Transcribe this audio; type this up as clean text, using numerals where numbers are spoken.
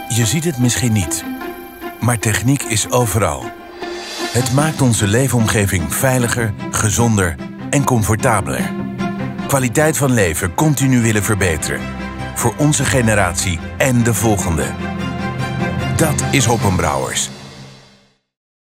Je ziet het misschien niet, maar techniek is overal. Het maakt onze leefomgeving veiliger, gezonder en comfortabeler. Kwaliteit van leven continu willen verbeteren. Voor onze generatie en de volgende. Dat is Hoppenbrouwers.